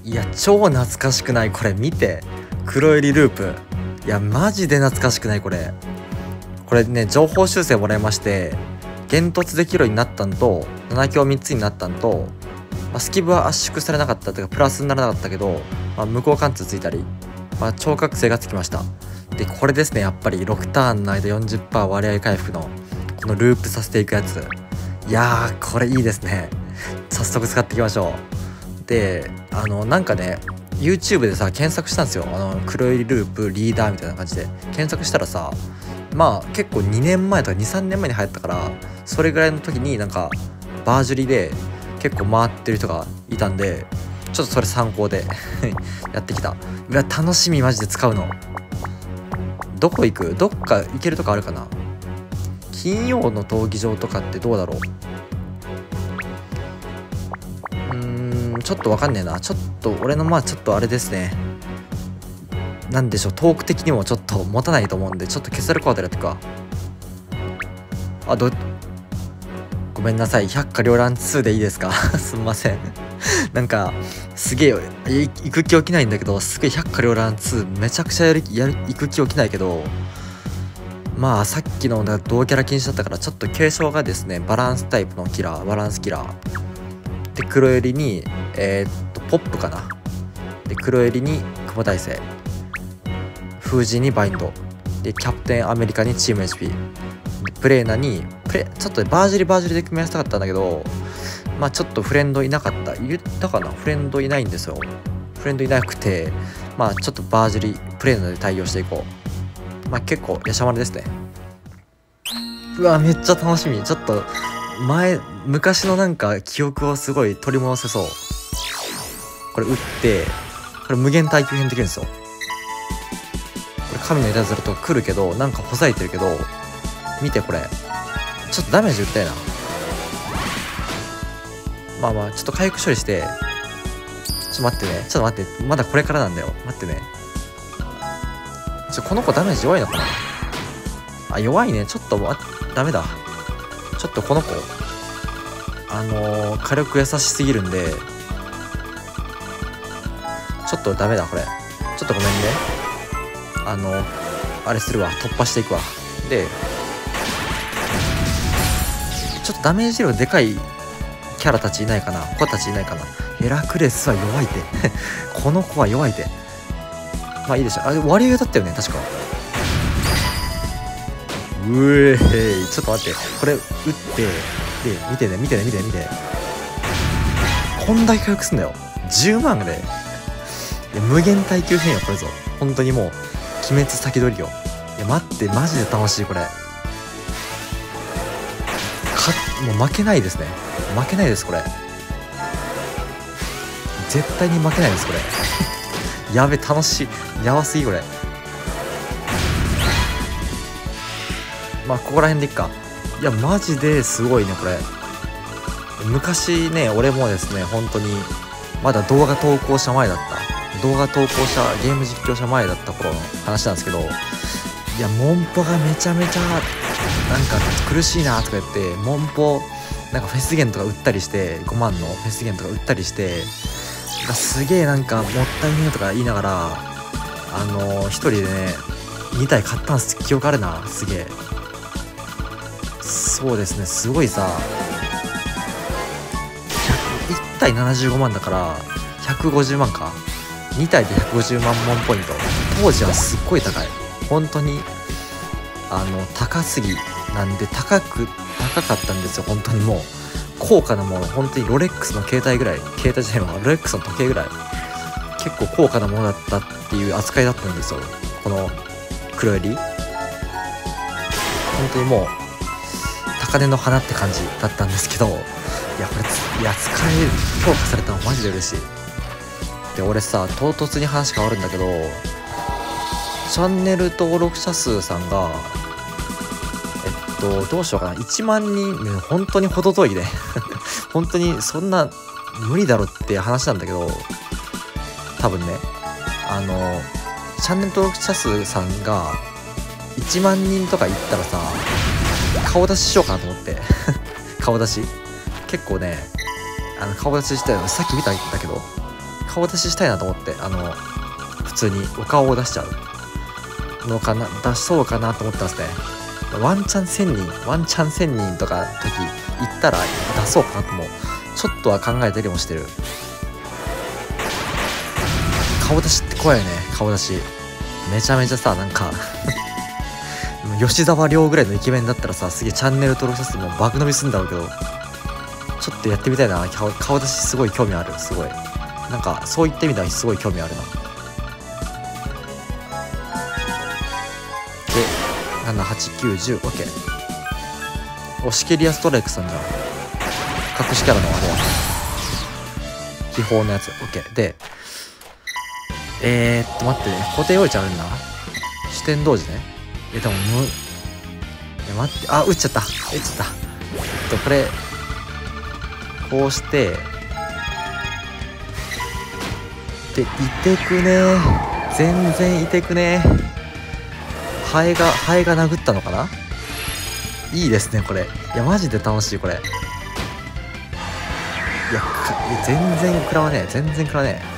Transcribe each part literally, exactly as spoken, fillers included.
いや超懐かしくない？これ見て、黒襟ループ。いやマジで懐かしくない？これこれね、情報修正もらいまして、幻突できるようになったんとなな強みっつになったんと、まあ、スキブは圧縮されなかったというかプラスにならなかったけど、まあ、無効貫通ついたり、まあ、超覚醒がつきました。でこれですね、やっぱりろくターンの間 よんじゅっパーセント 割合回復のこのループさせていくやつ、いやーこれいいですね。早速使っていきましょう。であのなんかね YouTube でさ検索したんですよ。あの黒襟ループリーダーみたいな感じで検索したらさ、まあ結構にねんまえとかにさんねんまえに流行ったから、それぐらいの時になんかバージュリで結構回ってる人がいたんで、ちょっとそれ参考でやってきた。うわ楽しみ、マジで使うの。どこ行く？どっか行けるとこあるかな？金曜の闘技場とかってどうだろう？うーんちょっとわかんねえな。ちょっと俺のまあちょっとあれですね、なんでしょう、トーク的にもちょっと持たないと思うんで、ちょっと消せるコードやってくか。あどごめんなさい、百花繚乱ツーでいいですか？すんません。なんかすげえ行く気起きないんだけど、すげえ百花繚乱ツーめちゃくちゃやるやる行く気起きないけど、まあさっきの同キャラ禁止だったから、ちょっと継承がですねバランスタイプのキラー、バランスキラーで黒襟にえー、っとポップかな、で黒襟に雲大星、封じにバインドでキャプテンアメリカにチーム エイチピー、 プレーナにプレちょっとバージリバージリで組み合わせたかったんだけど、まあちょっとフレンドいなかった、言ったかな、フレンドいないんですよ。フレンドいなくて、まあちょっとバージリプレーナで対応していこう。まあ結構ヤシャマルですね。うわめっちゃ楽しみ。ちょっと前昔のなんか記憶をすごい取り戻せそう。これ打ってこれ無限耐久変できるんですよ。これ神のいたずらとか来るけど、なんかほざいてるけど、見てこれちょっとダメージ打ちたいな。まあまあちょっと回復処理して、ちょっと待ってね、ちょっと待って、まだこれからなんだよ、待ってね。ちょこの子ダメージ弱いのかなあ、弱いね。ちょっとわダメだ。ちょっとこの子あのー、火力優しすぎるんでちょっとダメだこれ。ちょっとごめんね。あのー、あれするわ、突破していくわ。でちょっとダメージ量でかいキャラたちいないかな、子たちいないかな。ヘラクレスは弱いてこの子は弱いて。まあいいでしょ。あれ割合だったよね確か。うえーい、ちょっと待って、これ打ってで見てね見てね見てね見て、こんだけ回復すんだよ。じゅうまんでいや無限耐久変よこれぞ。本当にもう鬼滅先取りよ。いや待ってマジで楽しいこれ。かもう負けないですね。負けないですこれ。絶対に負けないですこれ。やべ楽しい、やばすぎこれ。まあここら辺でいっか。いやマジですごいねこれ。昔ね俺もですね本当にまだ動画投稿者前だった、動画投稿者ゲーム実況者前だった頃の話なんですけど、いやモンポがめちゃめちゃなんか苦しいなとか言って、モンポなんかフェスゲンとか売ったりして、ごまんのフェスゲンとか売ったりして、すげえなんかもったいねえとか言いながら、あのー、一人でねにたい買ったんす記憶あるな。すげえそうですね、すごいさいち体ななじゅうごまんだからひゃくごじゅうまんか、に体でひゃくごじゅうまんモンポイント。当時はすっごい高い、本当にあの高すぎなんで、高く高かったんですよ本当に。もう高価なもの、本当にロレックスの携帯ぐらい、携帯じゃないわ、ロレックスの時計ぐらい結構高価なものだったっていう扱いだったんですよこの黒襟。本当にもう高嶺の花って感じだったんですけど、いやこれいや使える評価されたのマジで嬉しい。で俺さ唐突に話変わるんだけど、チャンネル登録者数さんがえっとどうしようかな、いちまんにん、ね、本当に程遠いね本当にそんな無理だろって話なんだけど、多分ねあのチャンネル登録者数さんがいちまんにんとかいったらさ顔出ししようかなと思って顔出し結構ねあの顔出ししたよ、さっき見たんだけど顔出ししたいなと思って、あの普通にお顔を出しちゃうのかな、出しそうかなと思ったんですね。ワンチャンせんにんワンチャンせんにんとか時行ったら出そうかなともちょっとは考えたりもしてる。顔出しって怖いよね。顔出しめちゃめちゃさ、なんか吉沢亮ぐらいのイケメンだったらさ、すげえチャンネル登録者数も爆伸びするんだろうけど、ちょっとやってみたいな。顔、顔出しすごい興味ある。すごいなんかそういった意味ではすごい興味あるな。でななはちきゅういち オーケー。押し切りやストライクさんじゃん。隠しキャラのあれや秘宝のやつ。 OK で、えー、っと待ってね、固定用意ちゃうんだ。視点同時ね。えでもむえ待って、あ打っちゃった打っちゃった。えっとこれこうしてで、いてくね。全然いてくね。ハエがハエが殴ったのかな。いいですねこれ。いやマジで楽しいこれ。いやか全然食らわねえ全然食らわね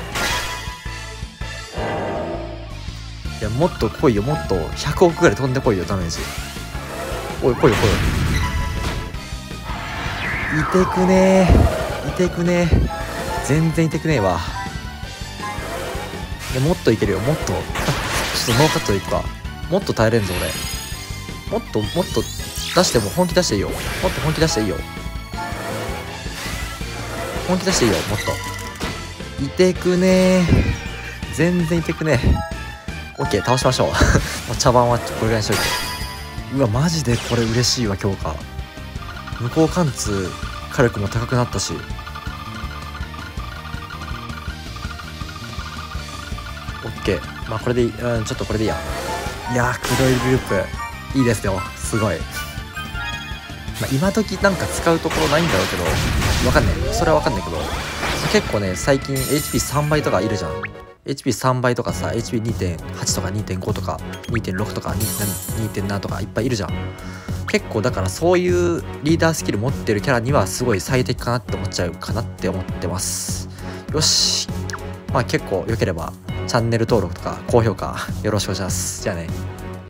え。いやもっと来いよ、もっとひゃくおくぐらい飛んでこいよダメージ。おい来いよ来いよ。いてくねえいてくねえ全然いてくねえわ。いやもっといけるよもっとちょっとノーカットでいくか。もっと耐えれんぞ俺。もっともっと出しても本気出していいよ。もっと本気出していいよ。本気出していいよもっと。いてくねー全然いてくねー。 OK 倒しましょうもう茶番はこれぐらいにしといて。うわマジでこれ嬉しいわ強化。無効貫通火力も高くなったし。 OK まあこれでいい、うん、ちょっとこれでいいや。いやー黒いグループいいですよすごい。まあ、今時なんか使うところないんだろうけどわかんないそれはわかんないけど、結構ね最近 エイチピーさん 倍とかいるじゃん。 エイチピーさん 倍とかさ エイチピーにてんはち とか にてんご とか にてんろく とか にてんなな とかいっぱいいるじゃん。結構だからそういうリーダースキル持ってるキャラにはすごい最適かなって思っちゃうかなって思ってます。よしまあ結構良ければチャンネル登録とか高評価よろしくお願いします。じゃあね。